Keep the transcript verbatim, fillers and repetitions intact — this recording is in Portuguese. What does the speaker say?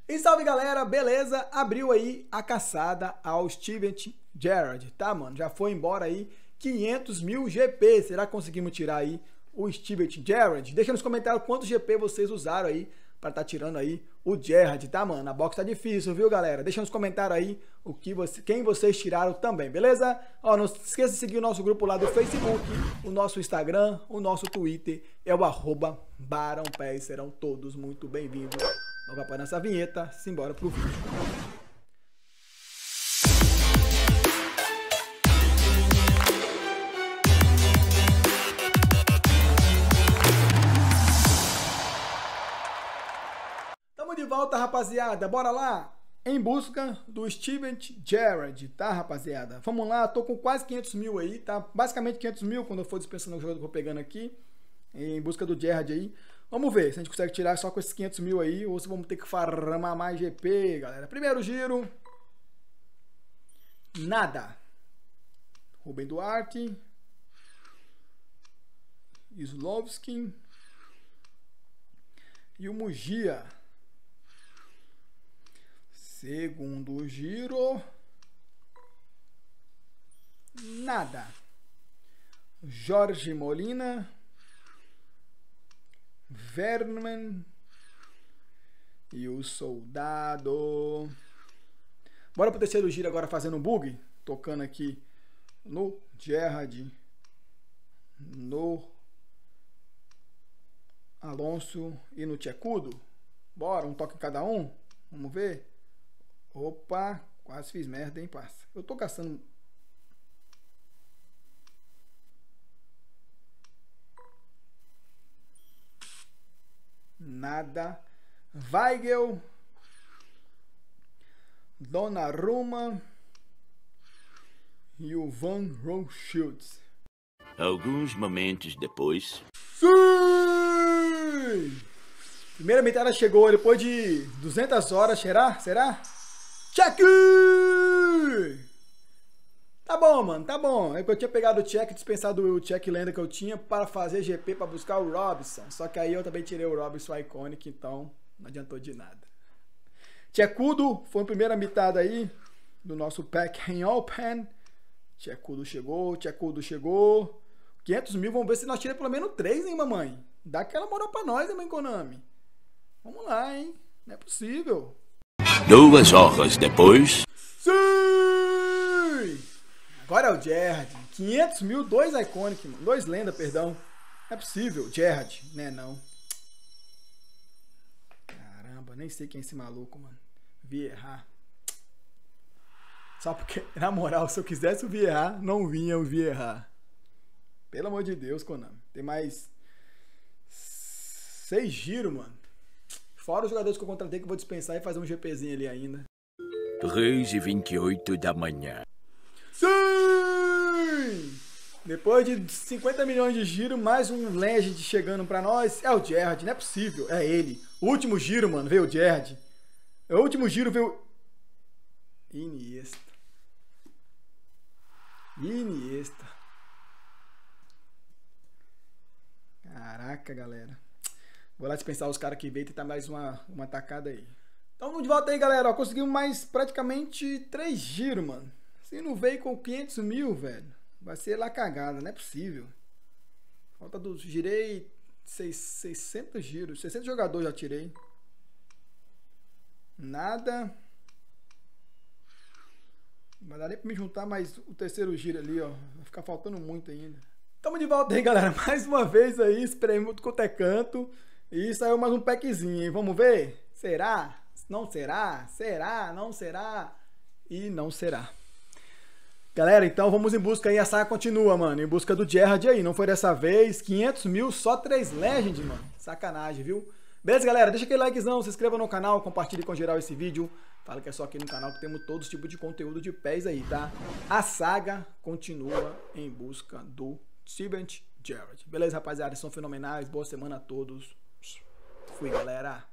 E salve galera, beleza? Abriu aí a caçada ao Steven Gerrard, tá mano? Já foi embora aí quinhentos mil G P. Será que conseguimos tirar aí o Steven Gerrard? Deixa nos comentários quantos G P vocês usaram aí para tá tirando aí o Gerrard, tá mano? A box tá difícil, viu galera? Deixa nos comentários aí o que você, quem vocês tiraram também, beleza? Ó, não esqueça de seguir o nosso grupo lá do Facebook, o nosso Instagram, o nosso Twitter, é o arroba Barão Pés. Serão todos muito bem-vindos. Vamos para nossa vinheta, simbora pro vídeo. Tamo de volta, rapaziada. Bora lá? Em busca do Steven Gerrard, tá, rapaziada? Vamos lá, tô com quase quinhentos mil aí, tá? Basicamente quinhentos mil quando eu for dispensando o jogo que eu vou pegando aqui. Em busca do Gerrard aí. Vamos ver se a gente consegue tirar só com esses quinhentos mil aí ou se vamos ter que farmar mais G P, galera. Primeiro giro. Nada. Rubem Duarte. Slovsky. E o Mugia. Segundo giro. Nada. Jorge Molina. Verman e o Soldado. Bora pro terceiro giro agora fazendo um bug. Tocando aqui no Gerrard, no Alonso e no Tchecudo. Bora, um toque em cada um. Vamos ver. Opa, quase fiz merda, hein, parça. Eu tô caçando. Nada. Weigel. Donnarumma. E o Van Rooschild. Alguns momentos depois. Sim! Primeira metade chegou depois de duzentas horas. Será? Será? Check! Tá bom, mano, tá bom. É que eu tinha pegado o check, dispensado o check lenda que eu tinha para fazer G P para buscar o Robson. Só que aí eu também tirei o Robson Iconic, então não adiantou de nada. Tchecudo foi a primeira mitad aí do nosso pack em Open. Tchecudo chegou, Tchecudo chegou. quinhentos mil, vamos ver se nós tiramos pelo menos três, hein, mamãe? Dá aquela moral pra nós, hein, mãe Konami? Vamos lá, hein? Não é possível. Duas horas depois. Sim! Agora é o Gerrard. quinhentos mil, dois Iconic, mano. Dois lenda, perdão. Não é possível. Gerrard, né? Não. Caramba, nem sei quem é esse maluco, mano. Vi errar. Só porque, na moral, se eu quisesse o Vieira, não vinha o Vieira. Pelo amor de Deus, Konami. Tem mais seis giros, mano. Fora os jogadores que eu contratei que eu vou dispensar e fazer um GPzinho ali ainda. três e vinte e oito da manhã. Sim! Depois de cinquenta milhões de giro, mais um Legend chegando pra nós. É o Gerrard, não é possível. É ele. O último giro, mano, veio o Gerrard. O último giro veio... Iniesta. Iniesta. Caraca, galera. Vou lá dispensar os caras que veio e tentar mais uma, uma tacada aí. Então vamos de volta aí, galera. Ó, conseguimos mais praticamente três giros, mano. Se não veio com quinhentos mil, velho, vai ser lá cagada. Não é possível. Falta dos... Girei seiscentos giros. seiscentos jogadores já tirei. Nada. Não vai dar nem pra me juntar mais o terceiro giro ali, ó. Vai ficar faltando muito ainda. Tamo de volta aí, galera. Mais uma vez aí. Esperei muito quanto é canto. E saiu mais um packzinho, hein? Vamos ver? Será? Não será? Será? Não será? E não será. Galera, então vamos em busca aí. A saga continua, mano. Em busca do Gerrard aí. Não foi dessa vez. quinhentos mil, só três Legends, mano. Sacanagem, viu? Beleza, galera? Deixa aquele likezão. Se inscreva no canal. Compartilhe com geral esse vídeo. Fala que é só aqui no canal que temos todos os tipos de conteúdo de pés aí, tá? A saga continua em busca do Steven Gerrard. Beleza, rapaziada? São fenomenais. Boa semana a todos. Fui, galera.